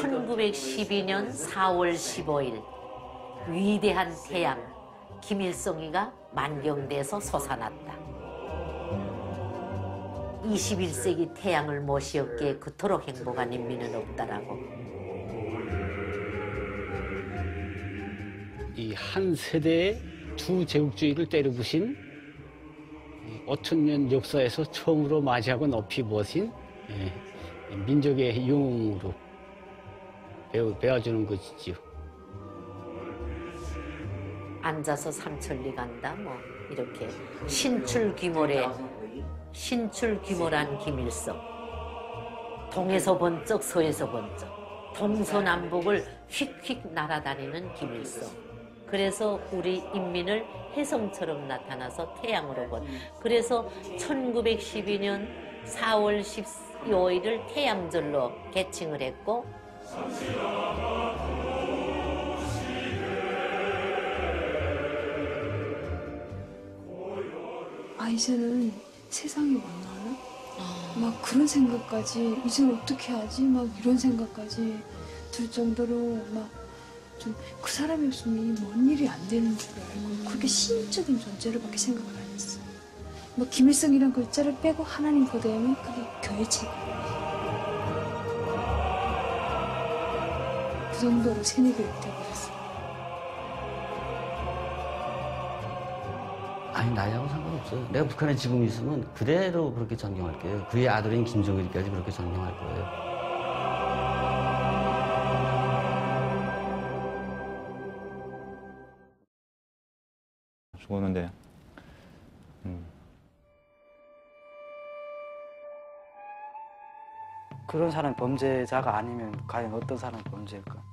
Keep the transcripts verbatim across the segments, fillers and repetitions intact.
천구백십이 년 사월 십오일 위대한 태양 김일성이가 만경대에서 솟아났다. 이십일 세기 태양을 모시었기에 그토록 행복한 인민은 없다라고. 이 한 세대의 두 제국주의를 때려부신 오천 년 역사에서 처음으로 맞이하고 높이 모신 민족의 영웅으로 배워, 배워주는 것이지요. 앉아서 삼천리 간다 뭐 이렇게 신출귀몰의 신출귀몰한 김일성. 동에서 번쩍 서에서 번쩍 동서남북을 휙휙 날아다니는 김일성. 그래서 우리 인민을 혜성처럼 나타나서 태양으로 본. 그래서 천구백십이 년 사월 십오일을 태양절로 개칭을 했고 아 이제는 세상이 원하나? 아. 막 그런 생각까지 이제는 어떻게 하지? 막 이런 생각까지 들 정도로 막 좀 그 사람이 없으면 뭔 일이 안 되는 줄 알고 음. 그렇게 신적인 존재로밖에 생각을 안 했어. 뭐 김일성이란 글자를 빼고 하나님 거대하면 그게 교회 책임. 그 정도로 새내기를 돼버렸어. 아니 나이하고 상관없어요. 내가 북한에 지금 있으면 그대로 그렇게 존경할게요. 그의 아들인 김정일까지 그렇게 존경할 거예요. 죽었는데 음. 그런 사람이 범죄자가 아니면 과연 어떤 사람이 범죄일까?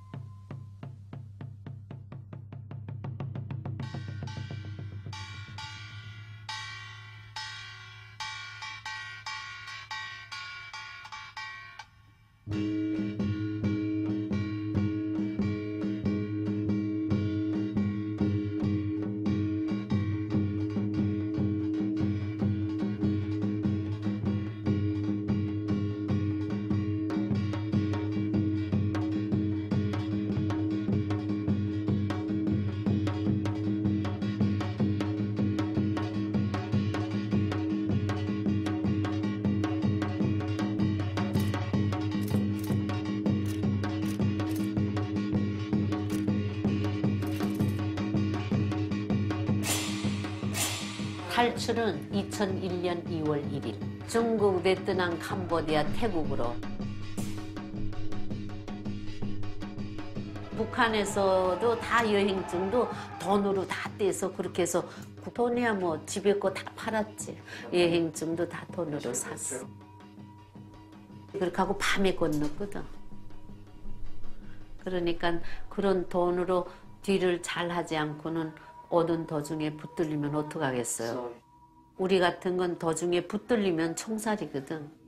탈출은 이천일 년 이월 일일 중국, 베트남, 캄보디아, 태국으로. 북한에서도 다 여행증도 돈으로 다 떼서 그렇게 해서 돈이야 뭐 집에 거 다 팔았지. 여행증도 다 돈으로 샀어. 그렇게 하고 밤에 건넜거든. 그러니까 그런 돈으로 뒤를 잘 하지 않고는 오는 도중에 붙들리면 어떡하겠어요. 우리 같은 건 도중에 붙들리면 총살이거든.